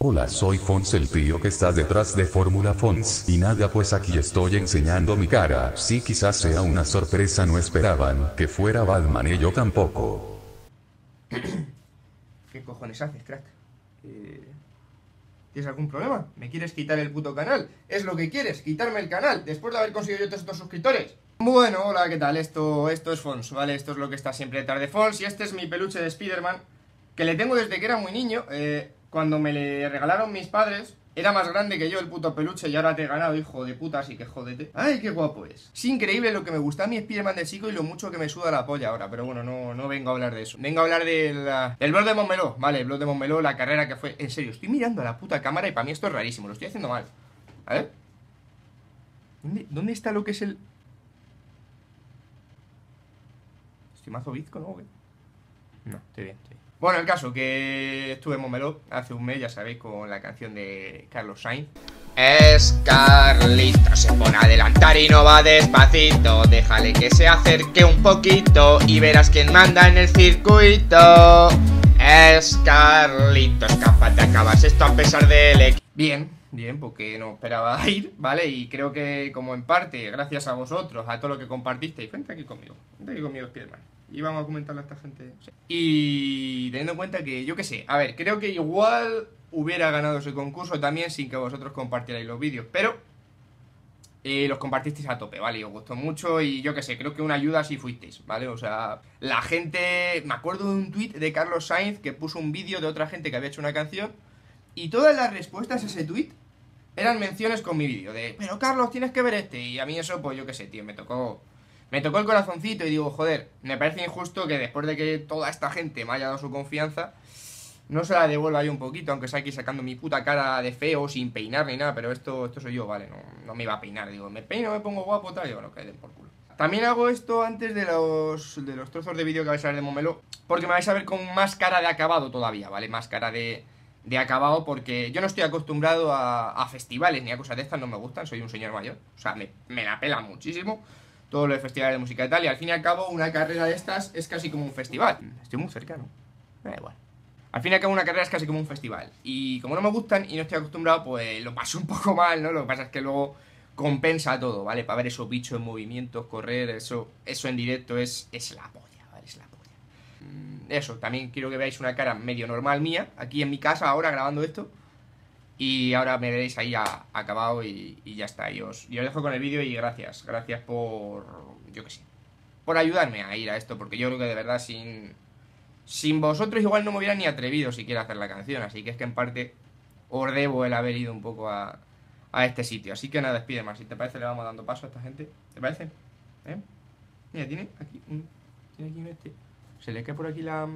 Hola, soy Fons, el tío que está detrás de Fórmula Fons, y nada, pues aquí estoy enseñando mi cara. Sí, quizás sea una sorpresa, no esperaban que fuera Batman y yo tampoco. ¿Qué cojones haces, crack? ¿Tienes algún problema? ¿Me quieres quitar el puto canal? ¿Es lo que quieres? ¿Quitarme el canal? Después de haber conseguido yo todos estos suscriptores. Bueno, hola, ¿qué tal? Esto es Fons, ¿vale? Esto es lo que está siempre detrás de Fons. Y este es mi peluche de Spider-Man, que le tengo desde que era muy niño. Cuando me le regalaron mis padres, era más grande que yo el puto peluche y ahora te he ganado, hijo de puta, así que jódete. ¡Ay, qué guapo es! Es increíble lo que me gusta a mi Spider-Man de chico y lo mucho que me suda la polla ahora. Pero bueno, no vengo a hablar de eso. Vengo a hablar del blog de Montmeló, ¿vale? El blog de Montmeló, la carrera que fue... En serio, estoy mirando a la puta cámara y para mí esto es rarísimo, lo estoy haciendo mal. A ver. ¿Dónde está lo que es el...? ¿Estoy mazo bizco, no? No, estoy bien, estoy bien. Bueno, el caso que estuve en Montmeló hace un mes, ya sabéis, con la canción de Carlos Sainz. Es Carlito, se pone a adelantar y no va despacito. Déjale que se acerque un poquito y verás quién manda en el circuito. Es Carlito, es capaz de acabar esto a pesar del... Bien, porque no esperaba ir, ¿vale? Y creo que como en parte, gracias a vosotros, a todo lo que compartisteis, vente aquí conmigo, Spiderman. Y vamos a comentarle a esta gente. Y teniendo en cuenta que, yo qué sé, a ver, creo que igual hubiera ganado ese concurso también sin que vosotros compartierais los vídeos, pero los compartisteis a tope, ¿vale? Y os gustó mucho y yo qué sé, creo que una ayuda sí fuisteis, ¿vale? O sea, la gente... Me acuerdo de un tuit de Carlos Sainz que puso un vídeo de otra gente que había hecho una canción y todas las respuestas a ese tuit eran menciones con mi vídeo, de, pero Carlos, tienes que ver este. Y a mí eso, pues yo qué sé, tío, me tocó el corazoncito y digo, joder, me parece injusto que después de que toda esta gente me haya dado su confianza, no se la devuelva yo un poquito, aunque sea aquí sacando mi puta cara de feo, sin peinar ni nada, pero esto soy yo, ¿vale? No me iba a peinar, digo, me peino, me pongo guapo, tal, y bueno, que den por culo. También hago esto antes de los trozos de vídeo que vais a ver de Montmeló, porque me vais a ver con más cara de acabado todavía, ¿vale? Más cara de acabado, porque yo no estoy acostumbrado a festivales ni a cosas de estas, no me gustan, soy un señor mayor, o sea, me la pela muchísimo todos los festivales de música y tal, y al fin y al cabo una carrera de estas es casi como un festival. Estoy muy cerca, ¿no? Da igual. Al fin y al cabo una carrera es casi como un festival, y como no me gustan y no estoy acostumbrado, pues lo paso un poco mal, ¿no? Lo que pasa es que luego compensa todo, ¿vale? Para ver esos bichos en movimiento, correr, eso en directo es la polla, ¿vale? Es la polla. Eso, también quiero que veáis una cara medio normal mía, aquí en mi casa ahora grabando esto. Y ahora me veréis ahí acabado y ya está. Y os dejo con el vídeo y gracias por, yo qué sé, por ayudarme a ir a esto. Porque yo creo que de verdad sin vosotros igual no me hubiera ni atrevido siquiera a hacer la canción. Así que es que en parte os debo el haber ido un poco a este sitio. Así que nada, Spiderman, si te parece le vamos dando paso a esta gente. ¿Te parece? Mira, tiene aquí un este. Se le cae por aquí la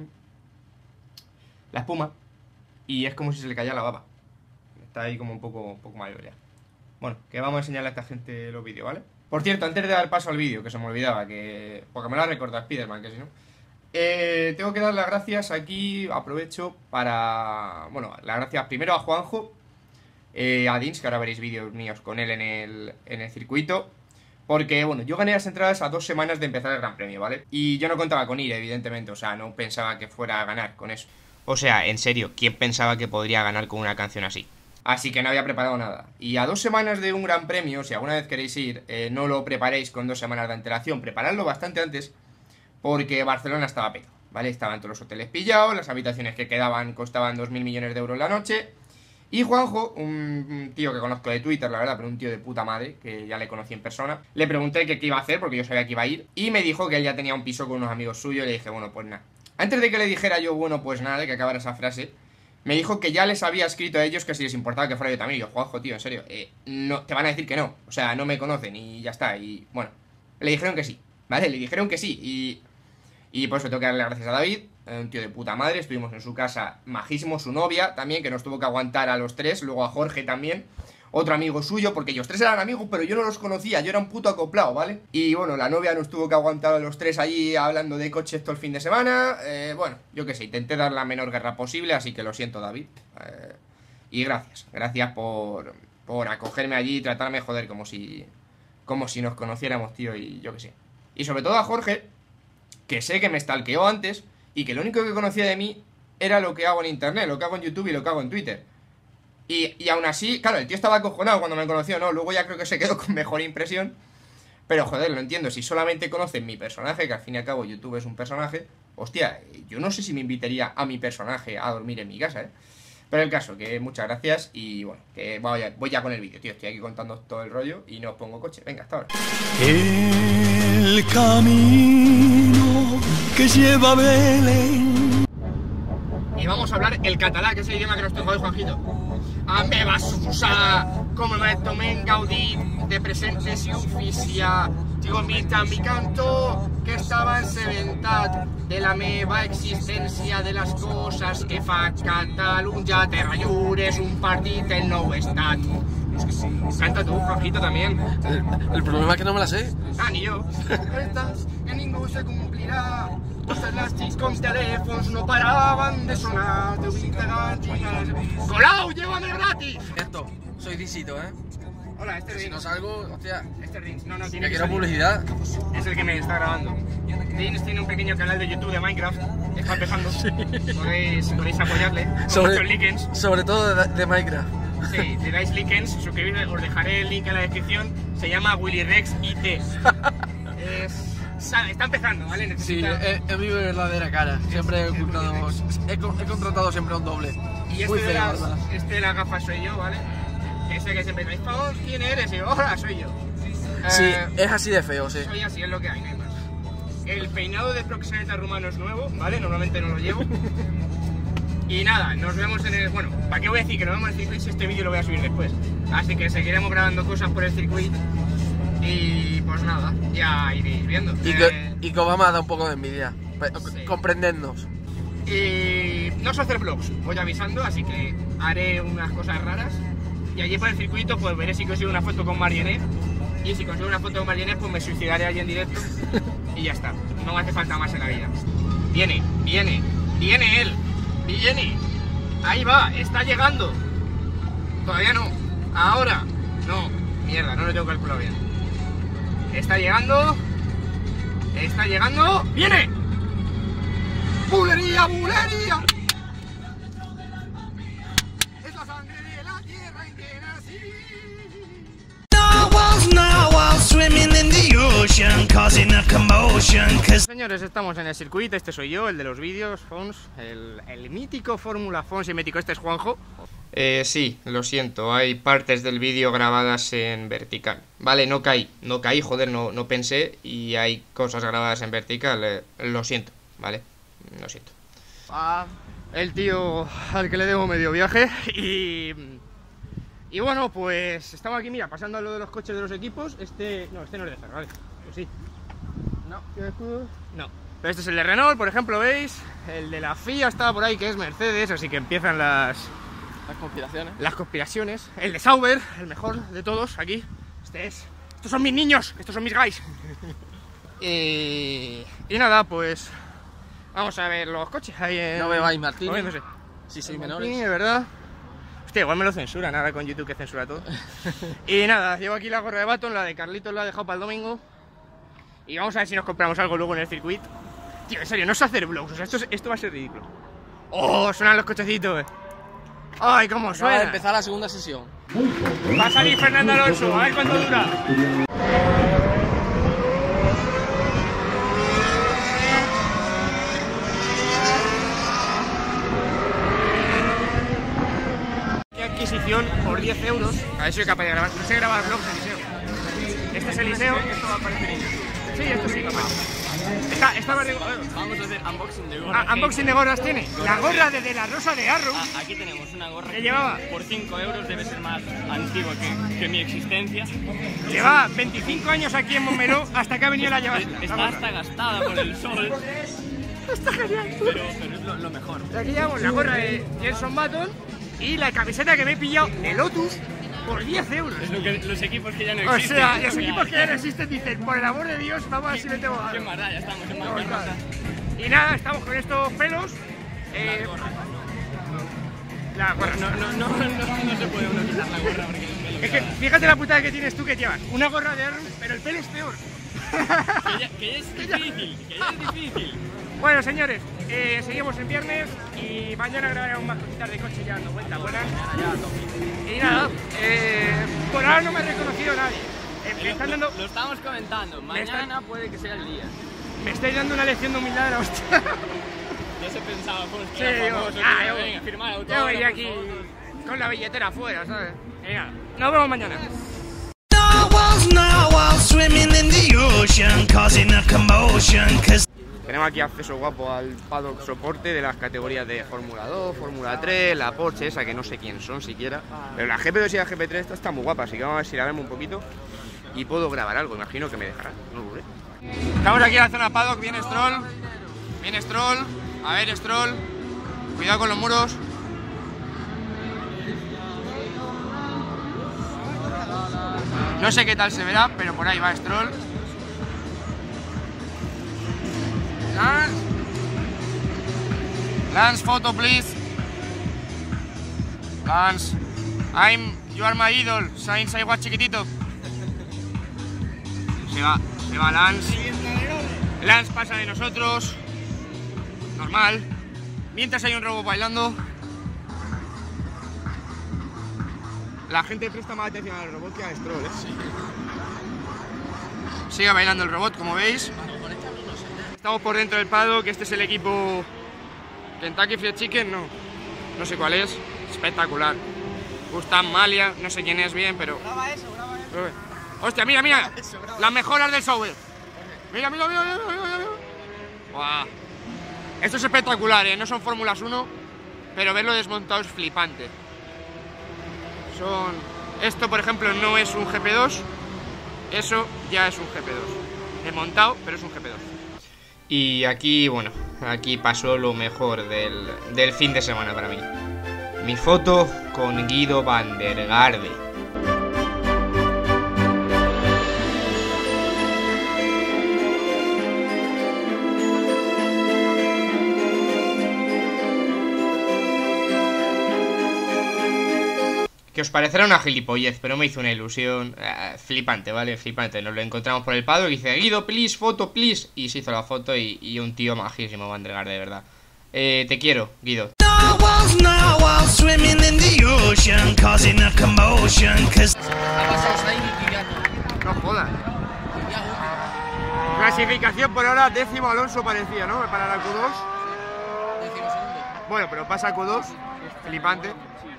espuma y es como si se le cayera la baba. Está ahí como un poco mayor ya. Bueno, que vamos a enseñarle a esta gente los vídeos, ¿vale? Por cierto, antes de dar paso al vídeo, que se me olvidaba, porque me lo ha recordado Spiderman, que si no. Tengo que dar las gracias aquí, aprovecho para... Bueno, las gracias primero a Juanjo, a Dins, que ahora veréis vídeos míos con él en el circuito. Porque, bueno, yo gané las entradas a 2 semanas de empezar el Gran Premio, ¿vale? Y yo no contaba con ir, evidentemente, o sea, no pensaba que fuera a ganar con eso. O sea, en serio, ¿quién pensaba que podría ganar con una canción así? Así que no había preparado nada. Y a 2 semanas de un Gran Premio, si alguna vez queréis ir, no lo preparéis con 2 semanas de antelación, preparadlo bastante antes, porque Barcelona estaba pedo, ¿vale? Estaban todos los hoteles pillados, las habitaciones que quedaban costaban 2.000 millones de euros la noche. Y Juanjo, un tío que conozco de Twitter, la verdad, pero un tío de puta madre, que ya le conocí en persona, le pregunté qué iba a hacer, porque yo sabía que iba a ir, y me dijo que él ya tenía un piso con unos amigos suyos, y le dije, bueno, pues nada. Antes de que le dijera yo, bueno, pues nada, de que acabara esa frase, me dijo que ya les había escrito a ellos que si les importaba que fuera yo también. Y yo, Juanjo, tío, en serio, no, te van a decir que no, o sea, no me conocen y ya está. Y bueno, le dijeron que sí, ¿vale? Le dijeron que sí. Y por eso tengo que darle las gracias a David, un tío de puta madre. Estuvimos en su casa, majísimo, su novia también, que nos tuvo que aguantar a los 3. Luego a Jorge también, otro amigo suyo, porque ellos 3 eran amigos, pero yo no los conocía, yo era un puto acoplado, ¿vale? Y bueno, la novia nos tuvo que aguantar a los 3 allí hablando de coches todo el fin de semana. Bueno, yo qué sé, intenté dar la menor guerra posible, así que lo siento, David. Y gracias por acogerme allí y tratarme, joder, como si nos conociéramos, tío, y yo qué sé. Y sobre todo a Jorge, que sé que me stalkeó antes y que lo único que conocía de mí era lo que hago en internet, lo que hago en YouTube y lo que hago en Twitter. Y aún así, claro, el tío estaba acojonado cuando me conoció, ¿no? Luego ya creo que se quedó con mejor impresión. Pero joder, lo entiendo, si solamente conocen mi personaje, que al fin y al cabo YouTube es un personaje, hostia, yo no sé si me invitaría a mi personaje a dormir en mi casa, ¿eh? Pero el caso, que muchas gracias y bueno, que voy ya con el vídeo, tío, estoy aquí contando todo el rollo y no os pongo coche, venga, hasta ahora. El camino que lleva a Belén. Y vamos a hablar el catalán, que es el idioma que nos tocó hoy, Juanjito. A me va suposar com me gaudí de presentes i oficia. Digo, mita mi canto que estava encebentat de la meva existència, de les coses que fa Catalunya, Terra Lliure és un partit del nou estat. Canta tú, Juanjito, también. El problema es que no me la sé. Ah, ni yo. Estas que ningú se complirà. Totes les xics com telèfons no paraven de sonar. ¡Colau, llévame gratis! Esto, soy Disito, ¿eh? Hola, este es Si Dins. no salgo, hostia, Este es Dins. No, tiene que que quiero salir. publicidad. Es el que me está grabando. Dins tiene un pequeño canal de YouTube de Minecraft. Está empezando. Podéis apoyarle. Con muchos likes. Sobre todo de Minecraft. Sí, le dais likes, suscribiros, os dejaré el link en la descripción. Se llama Willy Rex IT. Está empezando, ¿vale? Sí, Necesita... es mi verdadera cara. Siempre he ocultado, he contratado siempre a un doble. Y Muy este, feo, ¿verdad? de las gafas soy yo, ¿vale? Ese que siempre me dice, ¿quién eres? Y yo, hola, soy yo. Sí, es así de feo, sí. Soy así, es lo que hay, no hay más. El peinado de proxeneta rumano es nuevo, ¿vale? Normalmente no lo llevo. Y nada, nos vemos en el... Bueno, ¿para qué voy a decir que nos vemos en el circuito si este vídeo lo voy a subir después? Así que seguiremos grabando cosas por el circuito. Y pues nada, ya iréis viendo. Y que Obama da un poco de envidia. Sí. Comprendednos. Y no sé hacer vlogs, voy avisando, así que haré unas cosas raras. Y allí por el circuito pues veré si consigo una foto con Marienet. Y si consigo una foto con Marienet pues me suicidaré allí en directo. Y ya está, no me hace falta más en la vida. Viene él. Viene. Ahí va, está llegando. Todavía no. Ahora. No. Mierda, no lo tengo calculado bien. Está llegando. ¡Viene! ¡Bulería! Es la sangre de la tierra en que nací. Señores, estamos en el circuito, este soy yo, el de los vídeos, Fons, el mítico Fórmula Fons y mítico, este es Juanjo. Sí, lo siento, hay partes del vídeo grabadas en vertical. Vale, no caí, joder, no pensé y hay cosas grabadas en vertical, lo siento, vale, lo siento. El tío al que le debo medio viaje y bueno, pues estamos aquí, mira, pasando a lo de los coches de los equipos. Este no es de Ferrari, pues sí. No, no. Pero este es el de Renault, por ejemplo, ¿veis? El de la FIA está por ahí, que es Mercedes, así que empiezan las conspiraciones. El de Sauber, el mejor de todos, aquí. Estos son mis niños, estos son mis guys. Y nada, pues vamos a ver los coches ahí en... No bebáis Martín. No sé. Si sois Martín, menores. de verdad. Hostia, igual me lo censuran, ahora con YouTube que censura todo. Y nada, llevo aquí la gorra de Baton, la de Carlitos la he dejado para el domingo. Y vamos a ver si nos compramos algo luego en el circuito. Tío, en serio, no sé hacer vlogs, o sea, esto va a ser ridículo. ¡Oh! Suenan los cochecitos. ¡Ay, cómo Acaba de suena! empezar la segunda sesión. Va a salir Fernando Alonso, a ver cuánto dura. Qué adquisición por 10 euros. A ver si soy capaz de grabar. No sé grabar vlogs de Eliseo. Este es Eliseo. Esto va a aparecer en YouTube. Sí, esto sí, capaz. Esta verde... Vamos a hacer unboxing de gorras. Unboxing de gorras tiene. La gorra de la Rosa de Arrow. Aquí tenemos una gorra ¿Qué llevaba? por 5 euros, debe ser más antigua que mi existencia. Lleva 25 años aquí en Montmeló hasta que ha venido la llevar. Está hasta gastada por el sol, Está genial. pero es lo mejor. Aquí llevamos la gorra de Jenson Button y la camiseta que me he pillado de Lotus por 10 euros. Es lo que los equipos que ya no O existen. sea, los equipos que ya no existen dicen, por el amor de Dios, vamos a ver si metemos Qué algo. maldad, ya estamos en bancarrota. Y nada, estamos con estos pelos. La gorra. No se puede uno quitar la gorra porque el pelo Es que fíjate la putada que tienes tú que llevas. Una gorra de Arrow, pero el pelo es peor. que ya es difícil. Bueno, señores, seguimos el viernes y mañana grabaremos más cositas de coche ya dando vueltas buenas. Y nada, por ahora no me ha reconocido nadie. Lo estamos comentando, mañana puede que sea el día. Me estáis dando una lección de humildad de la hostia. Ya se pensaba, pues, Sí, que era famoso, venga, firmar yo autógrafos. voy aquí con la billetera afuera, ¿sabes? Venga, nos vemos mañana. Tenemos aquí acceso guapo al paddock soporte de las categorías de Fórmula 2, Fórmula 3, la Porsche esa que no sé quién son siquiera. Pero la GP2 y la GP3 esta está muy guapa, así que vamos a ver si la vemos un poquito y puedo grabar algo, imagino que me dejarán, no lo sé. Estamos aquí en la zona paddock, viene Stroll, a ver Stroll, cuidado con los muros. No sé qué tal se verá, pero por ahí va Stroll. Lance, photo please. Lance, you are my idol. Sainz, I was chiquitito. Se va Lance. Lance pasa de nosotros. Normal. Mientras hay un robot bailando. La gente presta más atención al robot que al Stroll, ¿eh? Sigue bailando el robot, como veis. Estamos por dentro del paddock, que este es el equipo Kentucky Fried Chicken, no sé cuál es, espectacular. Gustav Malia, no sé quién es bien, pero... Graba eso. Hostia, mira, las mejoras del Sauber. Mira. Buah. Esto es espectacular, no son Fórmulas 1, pero verlo desmontado es flipante. Esto, por ejemplo, no es un GP2, eso ya es un GP2. Desmontado, pero es un GP2. Y aquí, bueno, aquí pasó lo mejor del fin de semana para mí. Mi foto con Guido van der Garde. Que os parecerá una gilipollez, pero me hizo una ilusión flipante, ¿vale? Flipante. Nos lo encontramos por el paddock y dice, Guido, please, foto, please. Y se hizo la foto y un tío majísimo, Van der Garde, de verdad. Te quiero, Guido. No jodas. Clasificación por ahora, 10º Alonso parecía, ¿no? Para la Q2. Bueno, pero pasa a Q2. Flipante.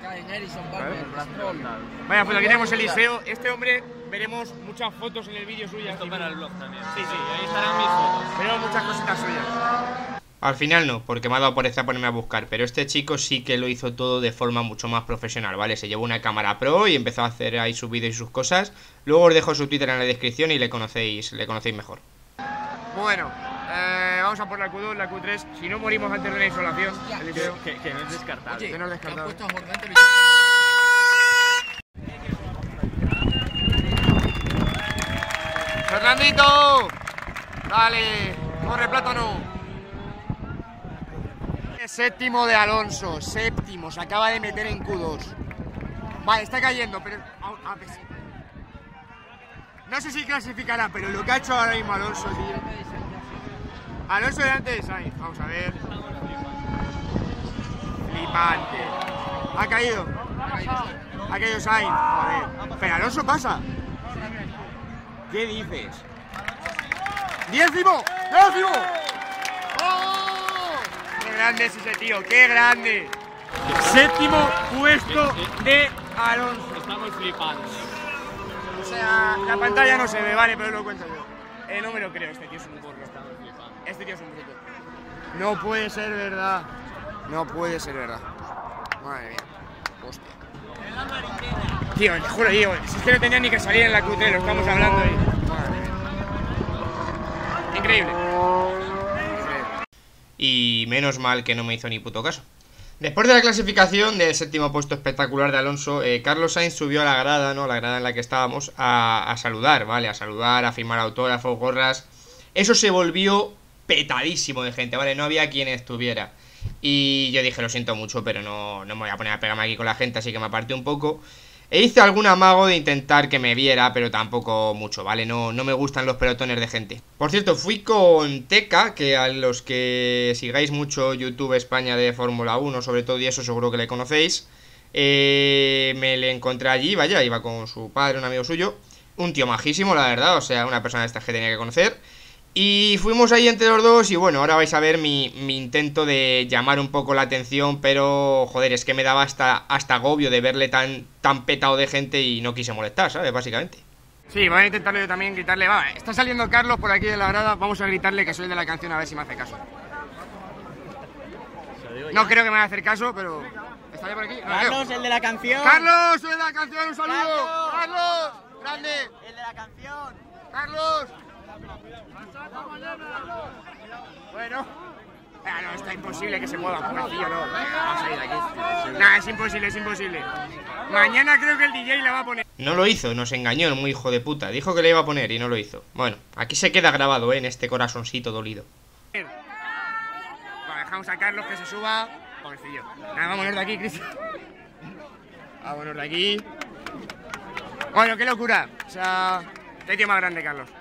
Vaya, pues aquí tenemos Eliseo. Este hombre, veremos muchas fotos en el vídeo suyas. Esto para el blog también. Sí, ahí estarán mis fotos. Veremos muchas cositas suyas. Al final no, porque me ha dado por esta ponerme a buscar. Pero este chico sí que lo hizo todo de forma mucho más profesional, ¿vale? Se llevó una cámara pro y empezó a hacer ahí sus vídeos y sus cosas. Luego os dejo su Twitter en la descripción y le conocéis mejor. Bueno, vamos a por la Q2, la Q3. Si no morimos antes de la insolación, Que no es descartable. que no es descartable. ¡Fernandito! ¡Dale! ¡Corre, plátano! Séptimo de Alonso, séptimo, se acaba de meter en Q2. Vale, está cayendo, pero... No sé si clasificará, pero lo que ha hecho ahora mismo Alonso, tío. Alonso delante de Sainz, vamos a ver. Flipante. Ha caído. Ha caído Sainz, joder. Pero Alonso pasa. ¿Qué dices? ¡10º! ¡10º! ¡Oh! ¡Qué grande es ese tío! ¡Qué grande! Séptimo puesto de Alonso. Estamos flipando. O sea, la pantalla no se ve, vale, pero lo cuento yo. No me lo creo, este tío es un burro. Este tío es un bruto. No puede ser verdad. No puede ser verdad. Madre mía. Hostia. Tío, te juro, Diego, si es que no tenía ni que salir en la Q3, lo estamos hablando ahí. Madre mía. Increíble. Y menos mal que no me hizo ni puto caso. Después de la clasificación del séptimo puesto espectacular de Alonso, Carlos Sainz subió a la grada, ¿no? La grada en la que estábamos, a saludar, ¿vale? A saludar, a firmar autógrafos, gorras. Eso se volvió petadísimo de gente, ¿vale? No había quien estuviera. Y yo dije, lo siento mucho, pero no me voy a poner a pegarme aquí con la gente, así que me aparté un poco. E hice algún amago de intentar que me viera, pero tampoco mucho, ¿vale? No me gustan los pelotones de gente. Por cierto, fui con Teca, que a los que sigáis mucho YouTube España de Fórmula 1, sobre todo, y eso seguro que le conocéis. Me le encontré allí, vaya, iba con su padre, un amigo suyo. Un tío majísimo, la verdad, o sea, una persona de estas que tenía que conocer. Y fuimos ahí entre los dos y bueno, ahora vais a ver mi intento de llamar un poco la atención, pero joder, es que me daba hasta agobio de verle tan petado de gente y no quise molestar, ¿sabes? Básicamente. Sí, voy a intentarle yo también gritarle, va, está saliendo Carlos por aquí de la grada, vamos a gritarle que soy el de la canción a ver si me hace caso. No creo que me vaya a hacer caso, pero... ¿Estaré por aquí? No, Carlos, el de la canción. ¡Carlos, soy el de la canción! ¡Un saludo! ¡Carlos! ¡Grande! El de la canción. ¡Carlos! Bueno. No, está imposible que se mueva, pobrecillo, no. Vamos a ir de aquí. Nah, es imposible, es imposible. Mañana creo que el DJ la va a poner. No lo hizo, nos engañó el muy hijo de puta. Dijo que le iba a poner y no lo hizo. Bueno, aquí se queda grabado, en este corazoncito dolido. Bueno, dejamos a Carlos que se suba. Pobrecillo. Nada, vámonos de aquí, Cris. Vámonos de aquí. Bueno, qué locura. O sea, qué tío más grande, Carlos.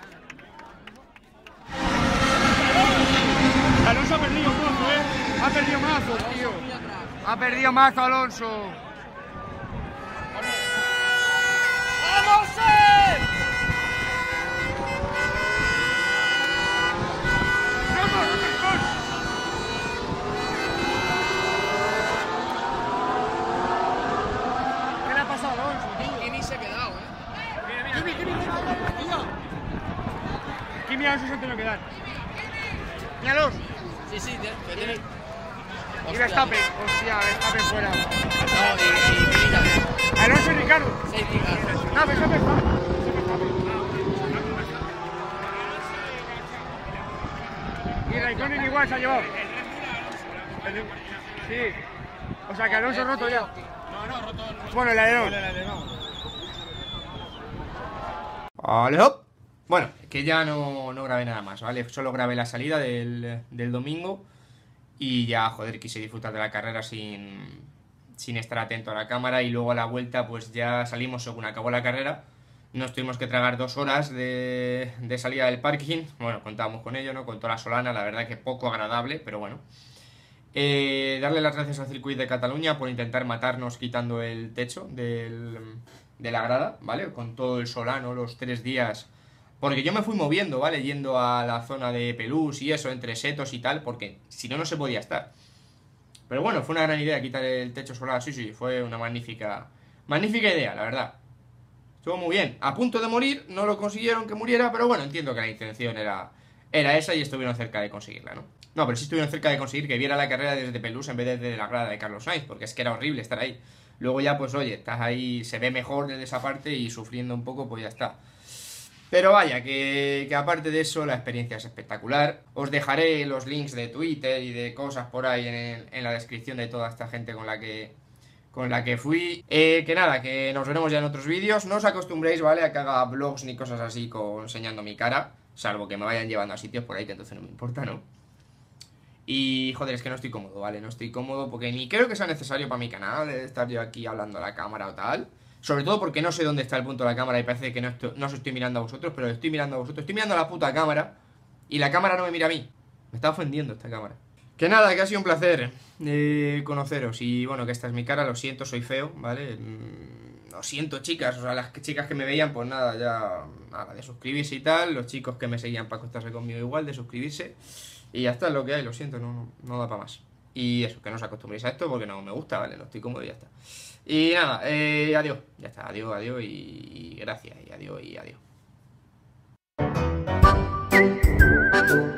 Alonso ha perdido mazo, Ha perdido mazo, tío. Ha perdido mazo, Alonso. ¡Vamos! ¿Qué le ha pasado a Alonso, tío? Kimi se ha quedado, Mira. Kimi Alonso se tiene que dar. Míralos. Sí, tiene... Y Verstappen. Hostia, Verstappen fuera. No, y mira. Alonso y Ricardo. Sí, Ricardo. No, Verstappen fuera. Y Raikkonen igual se ha llevado. Sí. O sea que Alonso roto ya. No, roto. Bueno, el alerón. Vale, hop. Bueno, que ya no grabé nada más, ¿vale? Solo grabé la salida del domingo. Y ya, joder, quise disfrutar de la carrera sin estar atento a la cámara. Y luego a la vuelta, pues ya salimos según acabó la carrera. Nos tuvimos que tragar 2 horas de salida del parking. Bueno, contábamos con ello, ¿no? Con toda la solana, la verdad que poco agradable, pero bueno. Darle las gracias al Circuit de Cataluña por intentar matarnos quitando el techo de la grada, ¿vale? Con todo el solano, los 3 días... Porque yo me fui moviendo, ¿vale? Yendo a la zona de Pelús y eso, entre setos y tal, porque si no se podía estar. Pero bueno, fue una gran idea quitar el techo solar, sí, fue una magnífica idea, la verdad. Estuvo muy bien. A punto de morir, no lo consiguieron que muriera, pero bueno, entiendo que la intención era esa y estuvieron cerca de conseguirla, ¿no? No, pero sí estuvieron cerca de conseguir que viera la carrera desde Pelús en vez de desde la grada de Carlos Sainz, porque es que era horrible estar ahí. Luego ya, pues oye, estás ahí, se ve mejor desde esa parte y sufriendo un poco, pues ya está. Pero vaya, que aparte de eso, la experiencia es espectacular. Os dejaré los links de Twitter y de cosas por ahí en la descripción de toda esta gente con la que fui. Que nada, que nos veremos ya en otros vídeos. No os acostumbréis, ¿vale? A que haga vlogs ni cosas así enseñando mi cara. Salvo que me vayan llevando a sitios por ahí, que entonces no me importa, ¿no? Y joder, es que no estoy cómodo, ¿vale? No estoy cómodo porque ni creo que sea necesario para mi canal estar yo aquí hablando a la cámara o tal. Sobre todo porque no sé dónde está el punto de la cámara y parece que no os estoy mirando a vosotros, pero estoy mirando a vosotros. Estoy mirando a la puta cámara y la cámara no me mira a mí. Me está ofendiendo esta cámara. Que nada, que ha sido un placer conoceros. Y bueno, que esta es mi cara, lo siento, soy feo, ¿vale? Lo siento, chicas, o sea, las chicas que me veían, pues nada, ya nada, de suscribirse y tal. Los chicos que me seguían para acostarse conmigo igual, de suscribirse. Y ya está, es lo que hay, lo siento, no da para más. Y eso, que no os acostumbréis a esto porque no me gusta, ¿vale? No estoy cómodo y ya está. Y nada, adiós, ya está, adiós y gracias, y adiós y adiós.